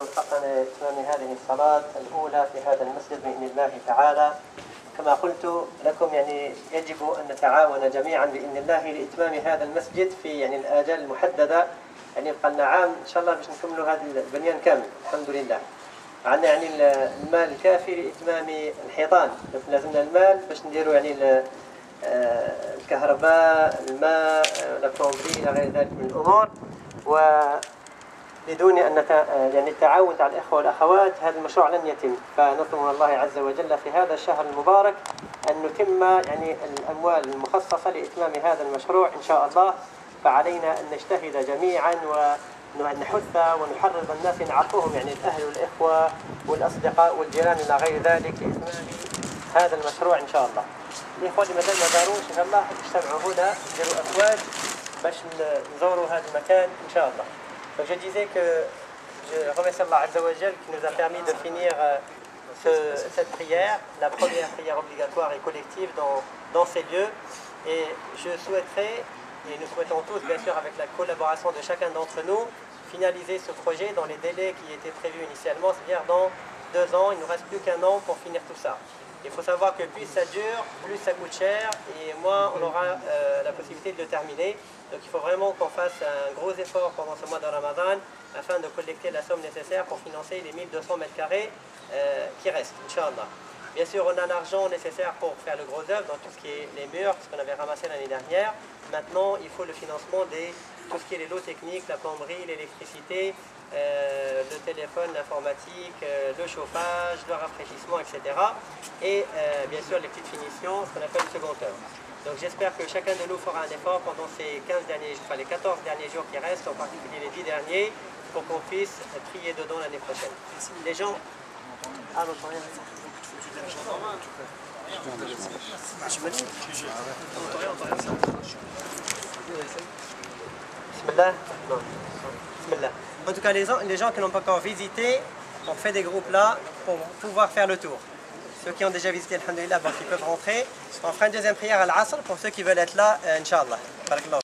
وفقنا لإتمام هذه الصلاة الأولى في هذا المسجد بإذن الله تعالى. كما قلت لكم يجب أن نتعاون جميعا بإذن الله لإتمام هذا المسجد في الآجال المحددة. يبقى لنا عام إن شاء الله باش نكملوا هذا البنيان كامل الحمد لله. عندنا المال الكافي لإتمام الحيطان، لازمنا المال باش نديروا الكهرباء، الماء، البلومبري إلى غير ذلك من الأمور. وبدون أن التعاون تاع الإخوة والأخوات هذا المشروع لن يتم. فنطلب من الله عز وجل في هذا الشهر المبارك أن نتم الأموال المخصصة لإتمام هذا المشروع إن شاء الله. فعلينا أن نجتهد جميعا ونحث ونحرض الناس نعرفوهم الأهل والإخوة والأصدقاء والجيران إلى غير ذلك لإتمام هذا المشروع إن شاء الله. الإخوة اللي مازال ما زاروش إن شاء الله اجتمعوا هنا، نديروا أفواج باش نزوروا هذا المكان إن شاء الله. Donc je disais que je remercie Allah Azza wa Jal qui nous a permis de finir cette prière, la première prière obligatoire et collective dans ces lieux. Et je souhaiterais, et nous souhaitons tous bien sûr avec la collaboration de chacun d'entre nous, finaliser ce projet dans les délais qui étaient prévus initialement, c'est-à-dire dans 2 ans. Il ne nous reste plus qu'1 an pour finir tout ça. Il faut savoir que plus ça dure, plus ça coûte cher et moins on aura la possibilité de le terminer. Donc il faut vraiment qu'on fasse un gros effort pendant ce mois de Ramadan afin de collecter la somme nécessaire pour financer les 1200 mètres carrés qui restent, Inch'Allah. Bien sûr, on a l'argent nécessaire pour faire le gros œuvre dans tout ce qui est les murs, ce qu'on avait ramassé l'année dernière. Maintenant, il faut le financement de tout ce qui est les lots techniques, la plomberie, l'électricité, le téléphone, l'informatique, le chauffage, le rafraîchissement, etc. Et bien sûr les petites finitions, ce qu'on appelle second œuvre. Donc j'espère que chacun de nous fera un effort pendant ces 15 derniers, enfin les 14 derniers jours qui restent, en particulier les 10 derniers, pour qu'on puisse prier dedans l'année prochaine. Les gens... Ah non, rien. Bismillah. En tout cas, les gens qui n'ont pas encore visité, on fait des groupes là pour pouvoir faire le tour. Ceux qui ont déjà visité, alhamdoulilah, ils peuvent rentrer. On fera une deuxième prière à l'Asr pour ceux qui veulent être là, Inch'Allah.